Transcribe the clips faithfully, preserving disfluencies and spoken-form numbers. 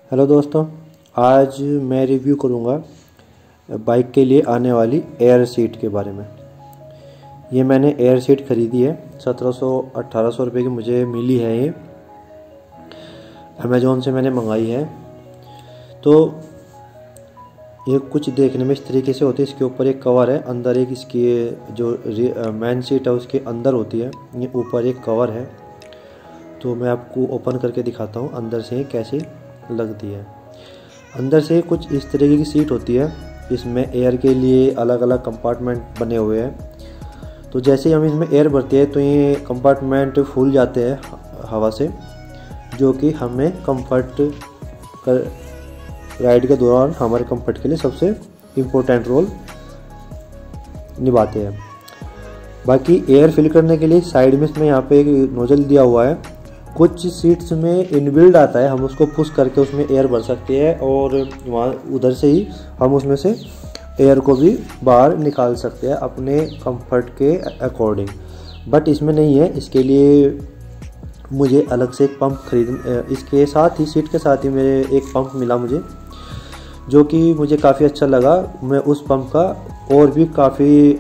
Hello दोस्तों, आज मैं रिव्यू करूंगा बाइक के लिए आने वाली एयर सीट के बारे में। ये मैंने एयर सीट ख़रीदी है, सत्रह सौ अट्ठारह सौ रुपये की मुझे मिली है। ये अमेज़ोन से मैंने मंगाई है। तो ये कुछ देखने में इस तरीके से होती है। इसके ऊपर एक कवर है, अंदर एक इसकी जो मेन सीट है उसके अंदर होती है, ये ऊपर एक कवर है। तो मैं आपको ओपन करके दिखाता हूँ अंदर से कैसे लगती है। अंदर से कुछ इस तरीके की सीट होती है। इसमें एयर के लिए अलग अलग कंपार्टमेंट बने हुए हैं। तो जैसे ही हम इसमें एयर भरते हैं तो ये कंपार्टमेंट फूल जाते हैं हवा से, जो कि हमें कंफर्ट कर राइड के दौरान हमारे कंफर्ट के लिए सबसे इम्पोर्टेंट रोल निभाते हैं। बाकी एयर फिल करने के लिए साइड में इसमें यहाँ पे एक नोजल दिया हुआ है। कुछ सीट्स में इनबिल्ड आता है, हम उसको पुश करके उसमें एयर भर सकते हैं और वहाँ उधर से ही हम उसमें से एयर को भी बाहर निकाल सकते हैं अपने कंफर्ट के अकॉर्डिंग। बट इसमें नहीं है, इसके लिए मुझे अलग से एक पंप खरीद इसके साथ ही सीट के साथ ही मेरे एक पंप मिला मुझे, जो कि मुझे काफ़ी अच्छा लगा। मैं उस पंप का और भी काफ़ी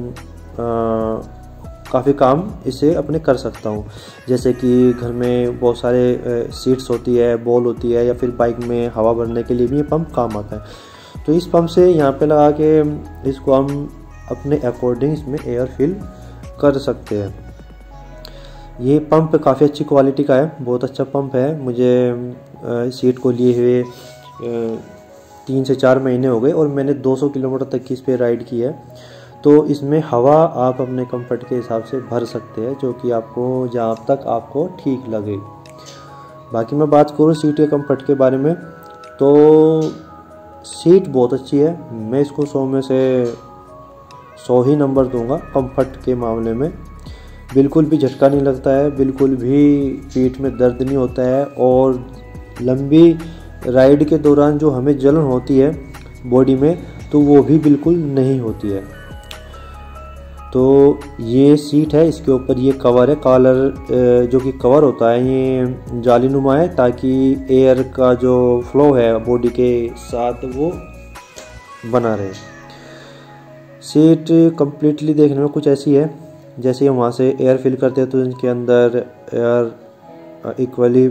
काफ़ी काम इसे अपने कर सकता हूँ। जैसे कि घर में बहुत सारे सीट्स होती है, बॉल होती है, या फिर बाइक में हवा भरने के लिए भी ये पंप काम आता है। तो इस पंप से यहाँ पे लगा के इसको हम अपने अकॉर्डिंग इसमें एयर फिल कर सकते हैं। ये पंप काफ़ी अच्छी क्वालिटी का है, बहुत अच्छा पंप है। मुझे सीट को लिए हुए तीन से चार महीने हो गए और मैंने दो सौ किलोमीटर तक की इस पर राइड की है। तो इसमें हवा आप अपने कंफर्ट के हिसाब से भर सकते हैं, जो कि आपको जहाँ तक आपको ठीक लगे। बाकी मैं बात करूँ सीट के कंफर्ट के बारे में, तो सीट बहुत अच्छी है। मैं इसको सौ में से सौ ही नंबर दूंगा कंफर्ट के मामले में। बिल्कुल भी झटका नहीं लगता है, बिल्कुल भी पीठ में दर्द नहीं होता है, और लंबी राइड के दौरान जो हमें जलन होती है बॉडी में, तो वो भी बिल्कुल नहीं होती है। तो ये सीट है, इसके ऊपर ये कवर है, कॉलर जो कि कवर होता है ये जालीनुमा है, ताकि एयर का जो फ्लो है बॉडी के साथ वो बना रहे। सीट कम्प्लीटली देखने में कुछ ऐसी है, जैसे हम वहाँ से एयर फिल करते हैं तो इनके अंदर एयर इक्वली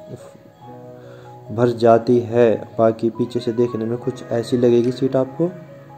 भर जाती है। बाकी पीछे से देखने में कुछ ऐसी लगेगी सीट आपको।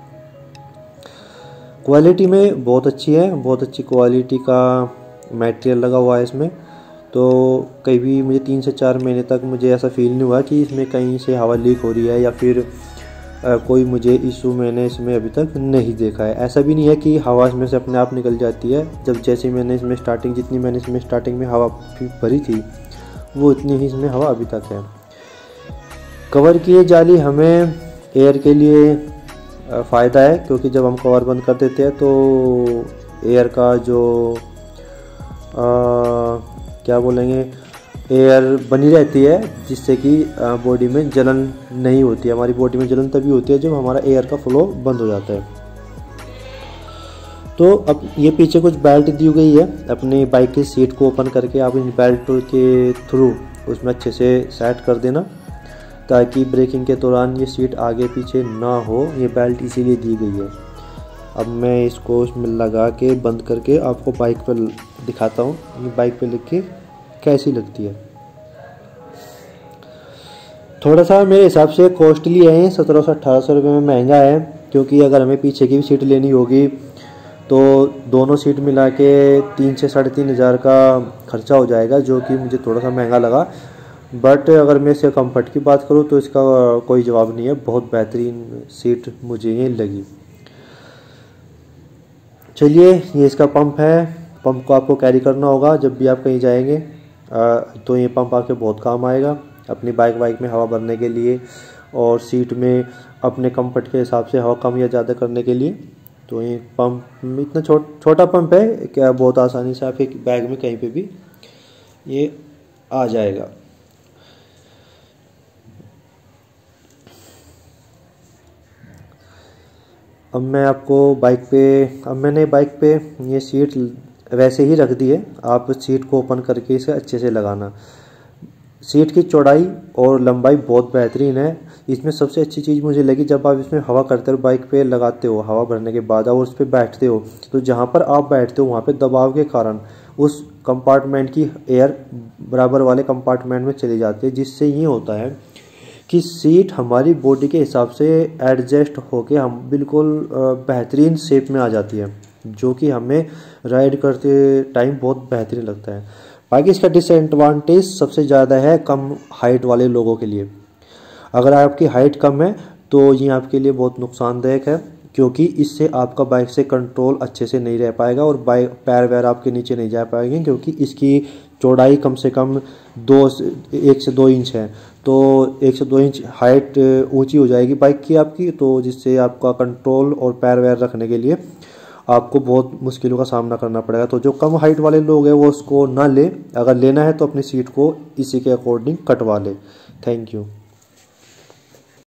क्वालिटी में बहुत अच्छी है, बहुत अच्छी क्वालिटी का मटेरियल लगा हुआ है इसमें। तो कहीं भी मुझे तीन से चार महीने तक मुझे ऐसा फील नहीं हुआ कि इसमें कहीं से हवा लीक हो रही है, या फिर आ, कोई मुझे इशू मैंने इसमें अभी तक नहीं देखा है। ऐसा भी नहीं है कि हवा इसमें से अपने आप निकल जाती है। जब जैसे मैंने इसमें स्टार्टिंग जितनी मैंने इसमें स्टार्टिंग में हवा भरी थी, वो इतनी ही इसमें हवा अभी तक है। कवर की ये जाली हमें एयर के लिए फ़ायदा है, क्योंकि जब हम कवर बंद कर देते हैं तो एयर का जो आ, क्या बोलेंगे एयर बनी रहती है, जिससे कि बॉडी में जलन नहीं होती है। हमारी बॉडी में जलन तभी होती है जब हमारा एयर का फ्लो बंद हो जाता है। तो अब ये पीछे कुछ बेल्ट दी गई है, अपनी बाइक की सीट को ओपन करके आप इन बेल्ट के थ्रू उसमें अच्छे से सेट कर देना, ताकि ब्रेकिंग के दौरान ये सीट आगे पीछे ना हो। ये बेल्ट इसीलिए दी गई है। अब मैं इसको उसमें लगा के बंद करके आपको बाइक पर दिखाता हूँ ये बाइक पे लिख के कैसी लगती है। थोड़ा सा मेरे हिसाब से कॉस्टली है, सत्रह सौ अट्ठारह सौ रुपये में महंगा है, क्योंकि अगर हमें पीछे की भी सीट लेनी होगी तो दोनों सीट मिला के तीन से साढ़े तीन हज़ार का खर्चा हो जाएगा, जो कि मुझे थोड़ा सा महंगा लगा। बट अगर मैं इसके कंफर्ट की बात करूँ तो इसका कोई जवाब नहीं है, बहुत बेहतरीन सीट मुझे ये लगी। चलिए, ये इसका पंप है। पंप को आपको कैरी करना होगा जब भी आप कहीं जाएंगे, तो ये पंप आपके बहुत काम आएगा अपनी बाइक वाइक में हवा भरने के लिए, और सीट में अपने कंफर्ट के हिसाब से हवा कम या ज़्यादा करने के लिए। तो ये पंप इतना छोट छोटा पंप है क्या, बहुत आसानी से आप एक बैग में कहीं पे भी ये आ जाएगा। अब मैं आपको बाइक पे अब मैंने बाइक पे ये सीट वैसे ही रख दी है। आप सीट को ओपन करके इसे अच्छे से लगाना। सीट की चौड़ाई और लंबाई बहुत बेहतरीन है। इसमें सबसे अच्छी चीज़ मुझे लगी, जब आप इसमें हवा करते हो, बाइक पे लगाते हो, हवा भरने के बाद और उस पर बैठते हो, तो जहाँ पर आप बैठते हो वहाँ पे दबाव के कारण उस कंपार्टमेंट की एयर बराबर वाले कंपार्टमेंट में चली जाती है, जिससे ये होता है कि सीट हमारी बॉडी के हिसाब से एडजस्ट होके हम बिल्कुल बेहतरीन शेप में आ जाती है, जो कि हमें राइड करते टाइम बहुत बेहतरीन लगता है। बाकी इसका डिसएडवांटेज सबसे ज़्यादा है कम हाइट वाले लोगों के लिए। अगर आपकी हाइट कम है तो ये आपके लिए बहुत नुकसानदायक है, क्योंकि इससे आपका बाइक से कंट्रोल अच्छे से नहीं रह पाएगा और बाइक पैर वैर आपके नीचे नहीं जा पाएंगे, क्योंकि इसकी चौड़ाई कम से कम दो एक से दो इंच है। तो एक से दो इंच हाइट ऊंची हो जाएगी बाइक की आपकी, तो जिससे आपका कंट्रोल और पैर वैर रखने के लिए आपको बहुत मुश्किलों का सामना करना पड़ेगा। तो जो कम हाइट वाले लोग हैं वो उसको ना ले, अगर लेना है तो अपनी सीट को इसी के अकॉर्डिंग कटवा ले। Thank you.